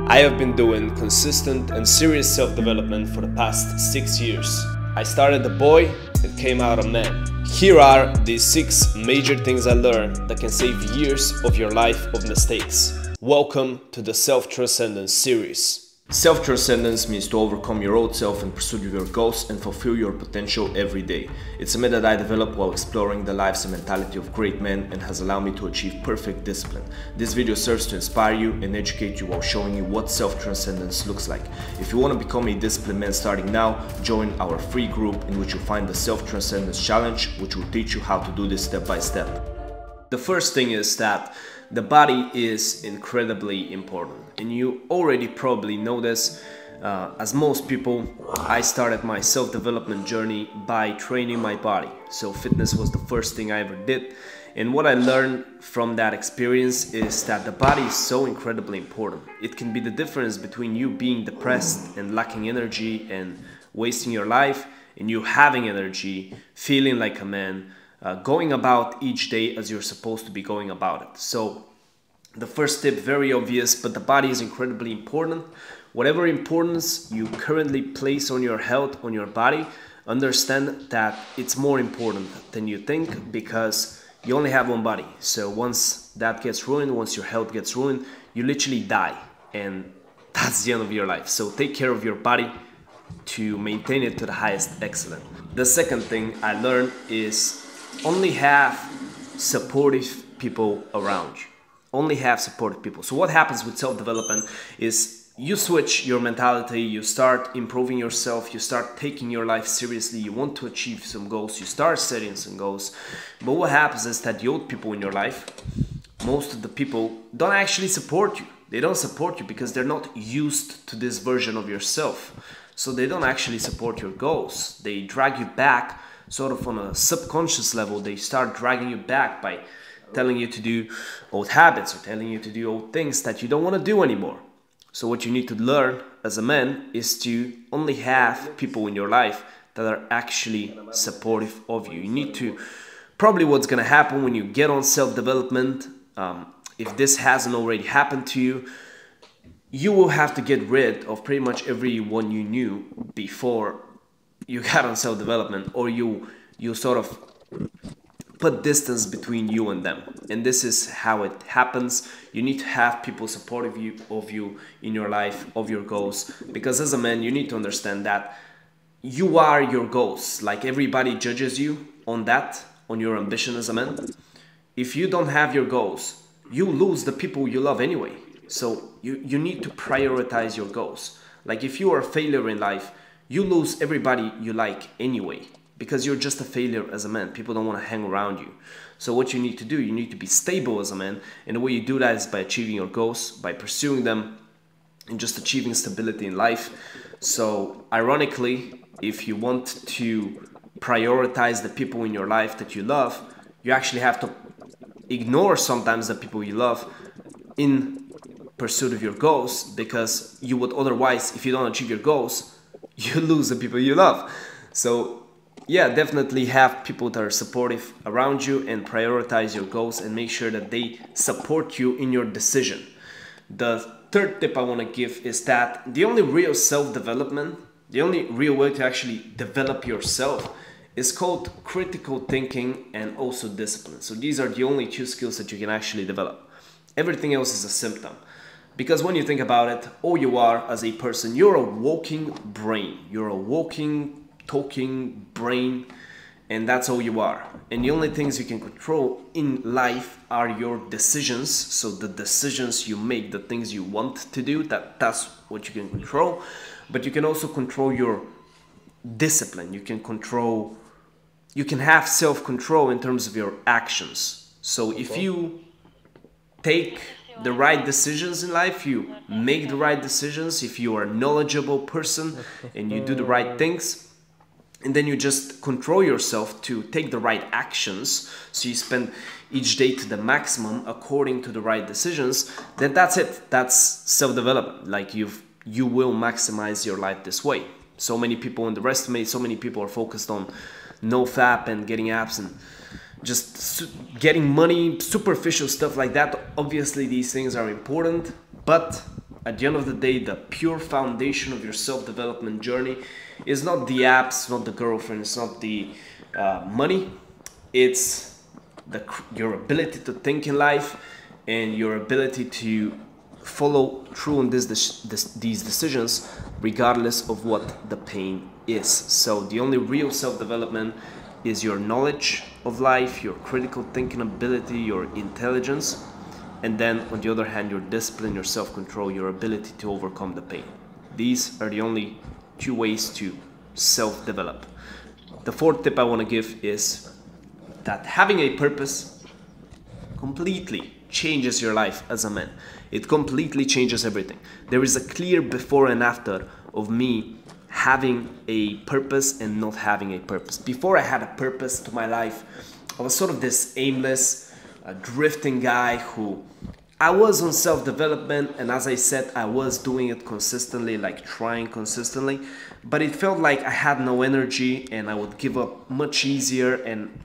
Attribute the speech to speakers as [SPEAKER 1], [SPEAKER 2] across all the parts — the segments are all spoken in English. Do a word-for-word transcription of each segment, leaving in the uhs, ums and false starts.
[SPEAKER 1] I have been doing consistent and serious self-development for the past six years. I started a boy and came out a man. Here are the six major things I learned that can save years of your life of mistakes. Welcome to the Self-Transcendence series. Self-transcendence means to overcome your old self and pursue your goals and fulfill your potential every day. It's a method I developed while exploring the lives and mentality of great men and has allowed me to achieve perfect discipline. This video serves to inspire you and educate you while showing you what self-transcendence looks like. If you want to become a disciplined man starting now, join our free group in which you'll find the Self-Transcendence Challenge, which will teach you how to do this step by step. The first thing is that the body is incredibly important, and you already probably know this. Uh, as most people, I started my self-development journey by training my body. So fitness was the first thing I ever did, and what I learned from that experience is that the body is so incredibly important. It can be the difference between you being depressed and lacking energy and wasting your life, and you having energy, feeling like a man, Uh, going about each day as you're supposed to be going about it. So the first tip, very obvious, but the body is incredibly important. Whatever importance you currently place on your health, on your body, understand that it's more important than you think, because you only have one body. So once that gets ruined, once your health gets ruined, you literally die, and that's the end of your life. So take care of your body to maintain it to the highest excellence. The second thing I learned is only have supportive people around you. Only have supportive people. So what happens with self-development is you switch your mentality, you start improving yourself, you start taking your life seriously, you want to achieve some goals, you start setting some goals. But what happens is that the old people in your life, most of the people don't actually support you. They don't support you because they're not used to this version of yourself. So they don't actually support your goals. They drag you back sort of on a subconscious level. They start dragging you back by telling you to do old habits or telling you to do old things that you don't want to do anymore. So what you need to learn as a man is to only have people in your life that are actually supportive of you. You need to, probably what's going to happen when you get on self-development, um, if this hasn't already happened to you, you will have to get rid of pretty much everyone you knew before you got on self-development, or you you sort of put distance between you and them. And this is how it happens. You need to have people supportive you, of you in your life, of your goals, because as a man you need to understand that you are your goals. Like, everybody judges you on that, on your ambition as a man. If you don't have your goals, you lose the people you love anyway. So you, you need to prioritize your goals. Like, if you are a failure in life, you lose everybody you like anyway, because you're just a failure as a man. People don't want to hang around you. So what you need to do, you need to be stable as a man, and the way you do that is by achieving your goals, by pursuing them, and just achieving stability in life. So ironically, if you want to prioritize the people in your life that you love, you actually have to ignore sometimes the people you love in pursuit of your goals, because you would otherwise, if you don't achieve your goals, you lose the people you love. So yeah, definitely have people that are supportive around you, and prioritize your goals and make sure that they support you in your decision. The third tip I want to give is that the only real self-development, the only real way to actually develop yourself is called critical thinking and also discipline. So these are the only two skills that you can actually develop. Everything else is a symptom. Because when you think about it, all you are as a person, you're a walking brain. You're a walking, talking brain, and that's all you are. And the only things you can control in life are your decisions. So the decisions you make, the things you want to do, that, that's what you can control. But you can also control your discipline. You can control, you can have self-control in terms of your actions. So if you take the right decisions in life, you make the right decisions, if you are a knowledgeable person and you do the right things, and then you just control yourself to take the right actions, so you spend each day to the maximum according to the right decisions, then that's it. That's self-development. Like, you've you will maximize your life this way. So many people underestimate, so many people are focused on no fap and getting abs and just getting money, superficial stuff like that. Obviously these things are important, but At the end of the day, the pure foundation of your self-development journey is not the apps, not the girlfriend, it's not the uh, money. It's the, your ability to think in life and your ability to follow through on this, this, these decisions regardless of what the pain is. So the only real self-development is your knowledge of life, your critical thinking ability, your intelligence, and then on the other hand, your discipline, your self-control, your ability to overcome the pain. These are the only two ways to self-develop. The fourth tip I want to give is that having a purpose completely changes your life as a man. It completely changes everything. There is a clear before and after of me having a purpose and not having a purpose. Before I had a purpose to my life, I was sort of this aimless, uh, drifting guy who I was on self-development, and as I said, I was doing it consistently, like trying consistently, but it felt like I had no energy and I would give up much easier and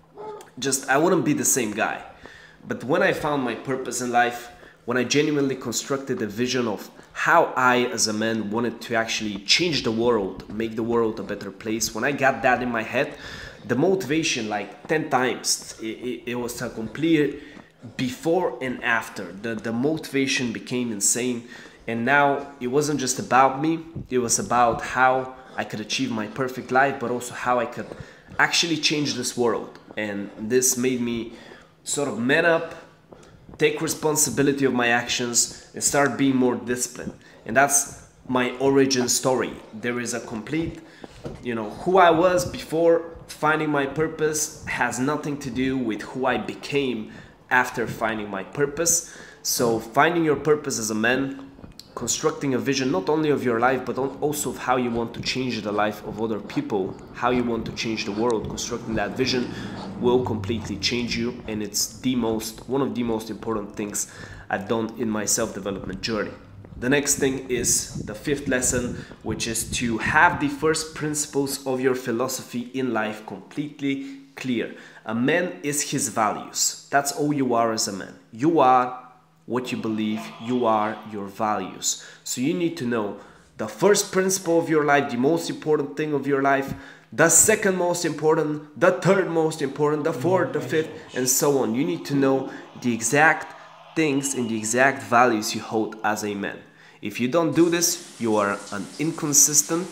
[SPEAKER 1] just I wouldn't be the same guy. But when I found my purpose in life, when I genuinely constructed a vision of how I as a man wanted to actually change the world, make the world a better place, when I got that in my head, the motivation like ten times, it, it, it was a complete before and after. The, the motivation became insane, and now it wasn't just about me, it was about how I could achieve my perfect life, but also how I could actually change this world. And this made me sort of man up, take responsibility of my actions, and start being more disciplined. And that's my origin story. There is a complete, you know, who I was before finding my purpose has nothing to do with who I became after finding my purpose. So finding your purpose as a man, constructing a vision not only of your life but also of how you want to change the life of other people, how you want to change the world, constructing that vision will completely change you, and it's the most one of the most important things I've done in my self-development journey. The next thing is the fifth lesson, which is to have the first principles of your philosophy in life completely clear. A man is his values. That's all you are as a man. You are what you believe, you are your values. So you need to know the first principle of your life, the most important thing of your life, the second most important, the third most important, the fourth, the fifth, and so on. You need to know the exact things and the exact values you hold as a man. If you don't do this, you are an inconsistent,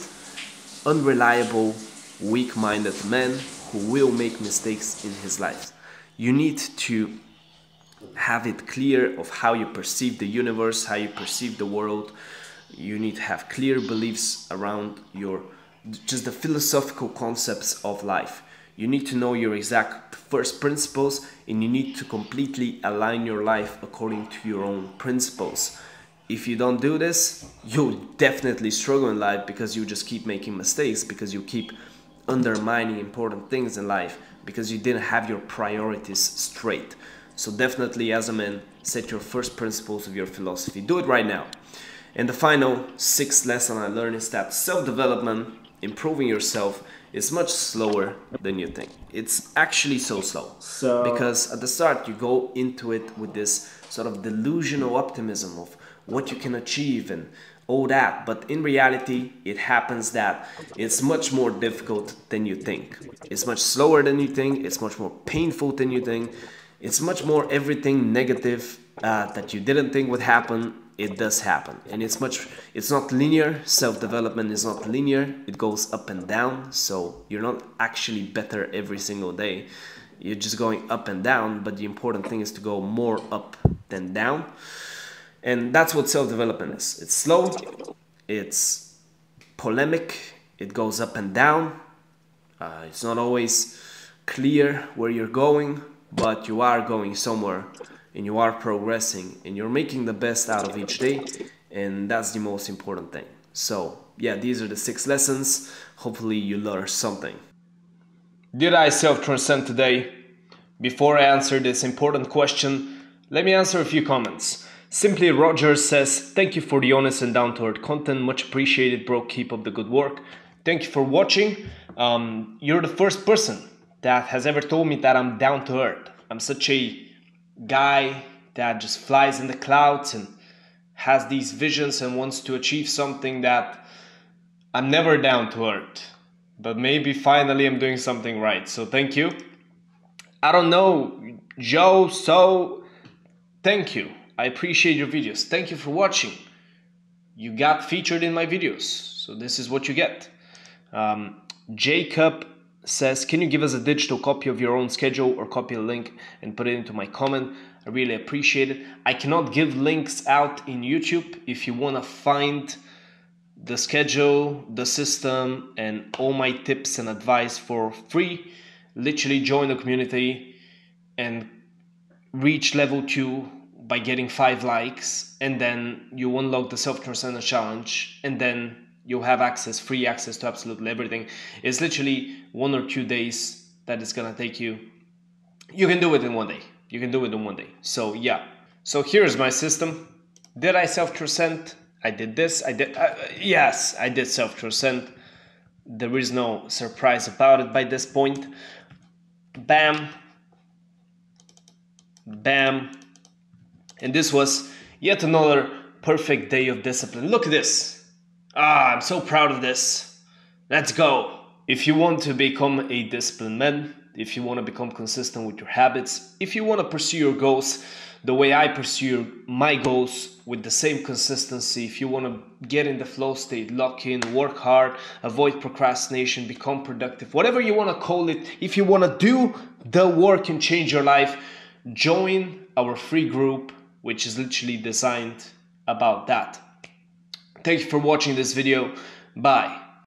[SPEAKER 1] unreliable, weak-minded man who will make mistakes in his life. You need to have it clear of how you perceive the universe, how you perceive the world. You need to have clear beliefs around your just the philosophical concepts of life. You need to know your exact first principles, and you need to completely align your life according to your own principles. If you don't do this, you'll definitely struggle in life, because you just keep making mistakes, because you keep undermining important things in life, because you didn't have your priorities straight. So definitely as a man, set your first principles of your philosophy. Do it right now. And the final sixth lesson I learned is that self-development, improving yourself, is much slower than you think. It's actually so slow. So because at the start you go into it with this sort of delusional optimism of what you can achieve and all that, but in reality it happens that it's much more difficult than you think. It's much slower than you think, it's much more painful than you think, it's much more everything negative uh, that you didn't think would happen. It does happen, and it's much it's not linear. Self-development is not linear, it goes up and down, so you're not actually better every single day, you're just going up and down, but the important thing is to go more up than down. And that's what self-development is. It's slow, it's polemic, it goes up and down, uh, it's not always clear where you're going, but you are going somewhere, and you are progressing, and you're making the best out of each day, and that's the most important thing. So yeah, these are the six lessons. Hopefully you learn something. Did I self-transcend today? Before I answer this important question, let me answer a few comments. Simply Roger says, thank you for the honest and down-to-earth content, much appreciated bro, keep up the good work. Thank you for watching. Um, you're the first person that has ever told me that I'm down to earth. I'm such a guy that just flies in the clouds and has these visions and wants to achieve something that I'm never down to earth, but maybe finally I'm doing something right. So thank you. I don't know, Joe, so thank you. I appreciate your videos. Thank you for watching. You got featured in my videos, so this is what you get. Um, Jacob says, can you give us a digital copy of your own schedule, or copy a link and put it into my comment? I really appreciate it. I cannot give links out in YouTube. If you want to find the schedule, the system, and all my tips and advice for free, literally join the community and reach level two by getting five likes, and then you unlock the self-transcendence challenge, and then you'll have access, free access to absolutely everything. It's literally one or two days that it's gonna take you. You can do it in one day. You can do it in one day. So yeah. So here's my system. Did I self-transcend? I did this. I did. Uh, yes, I did self-transcend. There is no surprise about it by this point. Bam. Bam. And this was yet another perfect day of discipline. Look at this. Ah, I'm so proud of this. Let's go. If you want to become a disciplined man, if you want to become consistent with your habits, if you want to pursue your goals the way I pursue my goals with the same consistency, if you want to get in the flow state, lock in, work hard, avoid procrastination, become productive, whatever you want to call it, if you want to do the work and change your life, join our free group, which is literally designed about that. Thank you for watching this video. Bye.